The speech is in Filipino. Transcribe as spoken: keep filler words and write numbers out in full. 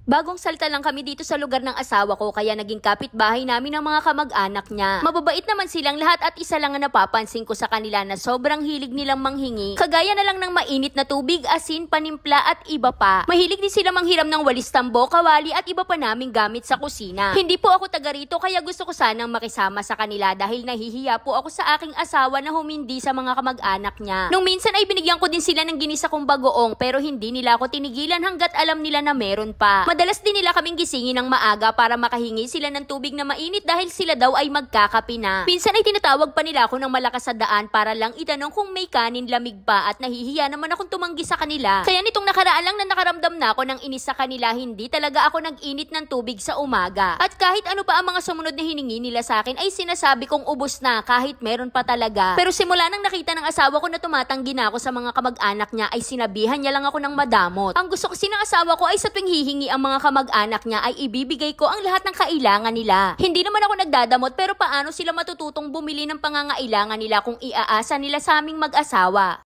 Bagong salta lang kami dito sa lugar ng asawa ko kaya naging kapitbahay namin ng mga kamag-anak niya. Mababait naman silang lahat at isa lang ang napapansin ko sa kanila na sobrang hilig nilang manghingi. Kagaya na lang ng mainit na tubig, asin, panimpla at iba pa. Mahilig din sila manghiram ng walis tambo, kawali at iba pa naming gamit sa kusina. Hindi po ako taga rito kaya gusto ko sanang makisama sa kanila dahil nahihiya po ako sa aking asawa na humindi sa mga kamag-anak niya. Nung minsan ay binigyan ko din sila ng ginisa kong bagoong pero hindi nila ako tinigilan hanggat alam nila na meron pa. Madalas din nila kaming gisingin ng maaga para makahingi sila ng tubig na mainit dahil sila daw ay magkakape na. Minsan ay tinatawag pa nila ako ng malakas sa daan para lang itanong kung may kanin lamig pa at nahihiya naman akong tumanggi sa kanila. Kaya nitong nakaraan lang na nakaramdam na ako ng inis sa kanila, hindi talaga ako nag-init ng tubig sa umaga. At kahit ano pa ang mga sumunod na hiningi nila sa akin ay sinasabi kong ubos na kahit meron pa talaga. Pero simula nang nakita ng asawa ko na tumatanggi na ako sa mga kamag-anak niya ay sinabihan niya lang ako ng madamot. Ang gusto kasi ng asawa ko ay sa tuwing hihingi ang mga kamag anak niya ay ibibigay ko ang lahat ng kailangan nila. Hindi naman ako nagdadamot pero paano sila matututong bumili ng pangangailangan nila kung iaasa nila sa aming mag-asawa?